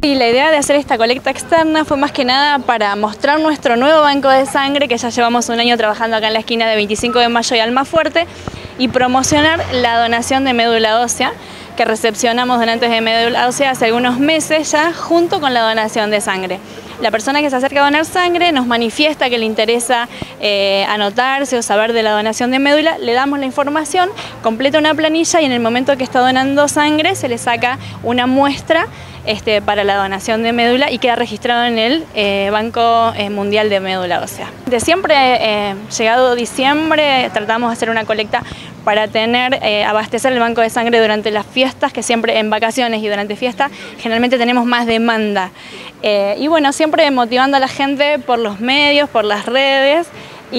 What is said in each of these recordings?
Y la idea de hacer esta colecta externa fue más que nada para mostrar nuestro nuevo banco de sangre, que ya llevamos un año trabajando acá en la esquina de 25 de Mayo y Almafuerte, y promocionar la donación de médula ósea, que recepcionamos donantes de médula ósea hace algunos meses ya, junto con la donación de sangre. La persona que se acerca a donar sangre nos manifiesta que le interesa anotarse o saber de la donación de médula, le damos la información, completa una planilla y en el momento que está donando sangre se le saca una muestra para la donación de médula y queda registrado en el Banco Mundial de Médula Ósea. De siempre, llegado diciembre, tratamos de hacer una colecta para abastecer el banco de sangre durante las fiestas, que siempre en vacaciones y durante fiestas generalmente tenemos más demanda. Y bueno, siempre motivando a la gente por los medios, por las redes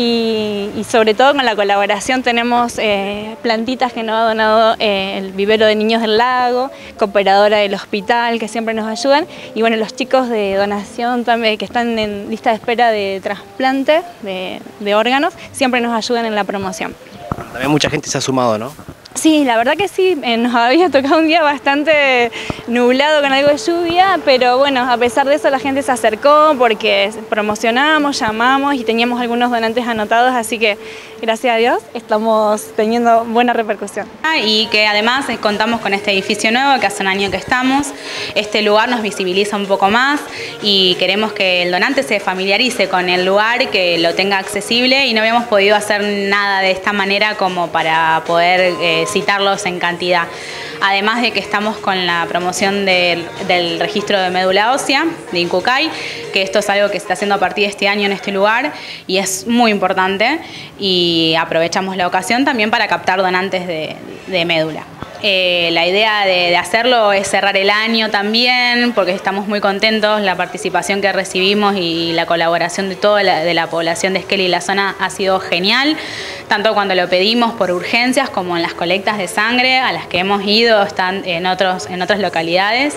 y sobre todo con la colaboración tenemos plantitas que nos ha donado el vivero de niños del lago, cooperadora del hospital que siempre nos ayudan y bueno, los chicos de donación también que están en lista de espera de trasplante de órganos siempre nos ayudan en la promoción. También mucha gente se ha sumado, ¿no? Sí, la verdad que sí, nos había tocado un día bastante nublado con algo de lluvia, pero bueno, a pesar de eso la gente se acercó porque promocionamos, llamamos y teníamos algunos donantes anotados, así que gracias a Dios estamos teniendo buena repercusión. Y que además contamos con este edificio nuevo que hace un año que estamos, este lugar nos visibiliza un poco más y queremos que el donante se familiarice con el lugar, que lo tenga accesible y no habíamos podido hacer nada de esta manera como para poder citarlos en cantidad. Además de que estamos con la promoción del registro de médula ósea de Incucay, que esto es algo que se está haciendo a partir de este año en este lugar y es muy importante y aprovechamos la ocasión también para captar donantes de médula. La idea de hacerlo es cerrar el año también, porque estamos muy contentos, la participación que recibimos y la colaboración de toda la población de Esquel y la zona ha sido genial, tanto cuando lo pedimos por urgencias como en las colectas de sangre a las que hemos ido, están en otras localidades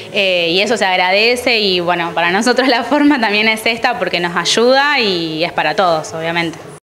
y eso se agradece y bueno, para nosotros la forma también es esta porque nos ayuda y es para todos, obviamente.